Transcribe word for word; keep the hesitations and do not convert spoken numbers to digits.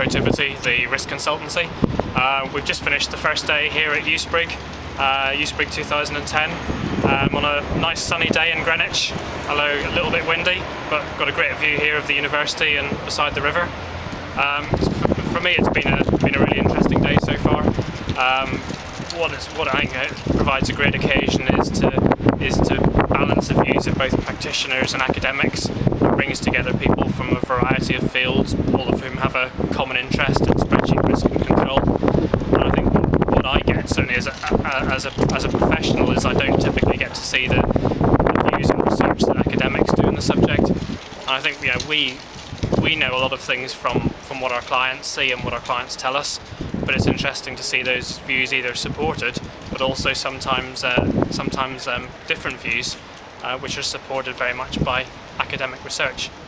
Proactivity, the risk consultancy. Uh, we've just finished the first day here at USPRIG, uh, USPRIG two thousand ten, um, on a nice sunny day in Greenwich, although a little bit windy, but got a great view here of the university and beside the river. Um, for me, it's been a, been a really interesting day so far. Um, what, is, what I think it provides a great occasion is to, is to balance the views of both practitioners and academics. It brings together people from a variety of fields, all of whom have a common interest in spreadsheet risk and control. And I think what I get, certainly as a, as a, as a professional, is I don't typically get to see the, the views and research that academics do in the subject. And I think, you know, we we know a lot of things from, from what our clients see and what our clients tell us, but it's interesting to see those views either supported, but also sometimes uh, sometimes um, different views, uh, which are supported very much by academic research.